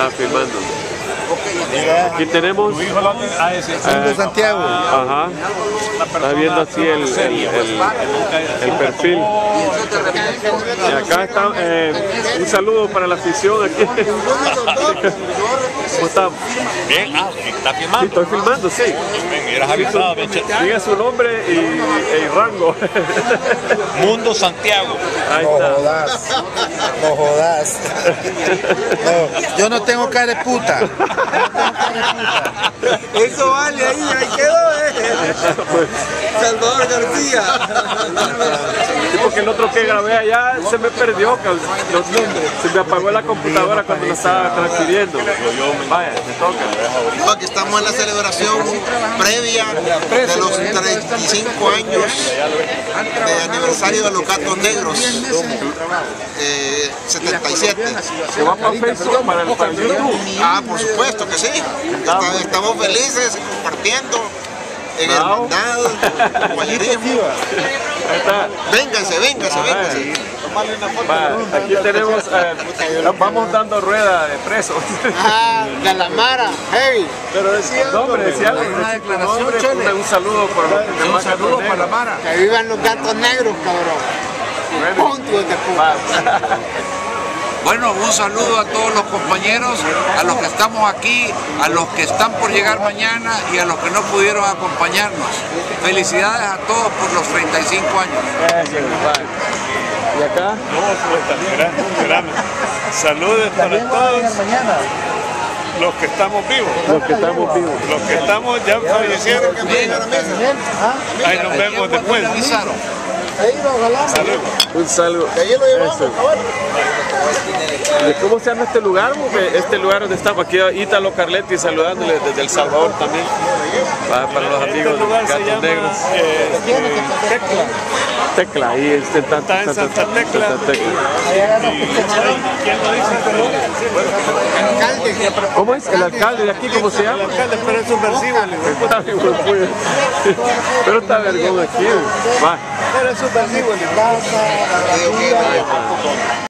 estaba filmando. Aquí tenemos Santiago. Ajá. Está viendo así el perfil. Y acá está un saludo para la afición aquí. ¿Cómo estamos? Bien, ¿está filmando? Sí, estoy filmando, sí. Bien, hubieras avisado, bien chévere. Diga su nombre y rango. Mundo Santiago. Ahí No está. jodas. No jodas. No, yo no tengo cara de puta. Eso vale, ahí quedó, Salvador García. Sí, porque el otro que grabé allá se me perdió, se me apagó la computadora cuando lo estaba transfiriendo. Vaya, me toca. No, aquí estamos en la celebración previa de los 35 años de aniversario de los Gatos Negros, 77. ¿Se va para Facebook, para YouTube? Ah, por supuesto que sí. Estamos felices compartiendo en hermandad, compañerismo. Ahí está. Vénganse. Va, aquí tenemos, vamos dando rueda de presos. Galamara, hey. Pero decía una declaración, Chole. Un saludo por los demás gatos negros. Mara. Que vivan los gatos negros, cabrón. Bueno, Punto de va. Bueno, un saludo a todos los compañeros, a los que estamos aquí, a los que están por llegar mañana y a los que no pudieron acompañarnos. Felicidades a todos por los 35 años. ¿Y acá? Esperando. Saludos para todos los que estamos vivos. Los que estamos vivos. Los que estamos ya fallecieron. Ahí nos vemos después. Saludos. Un saludo. Eso. ¿Y cómo se llama este lugar? Porque este lugar donde estamos, aquí Ítalo Carletti saludándole desde El Salvador también. Para los amigos de Gatos Negros. Tecla, ahí está en Santa Tecla. ¿Quién lo dice? ¿Cómo es? ¿El alcalde de aquí? ¿Cómo se llama? El alcalde, pero es subversivo. Pero está vergüenza aquí. Va. Pero es subversivo.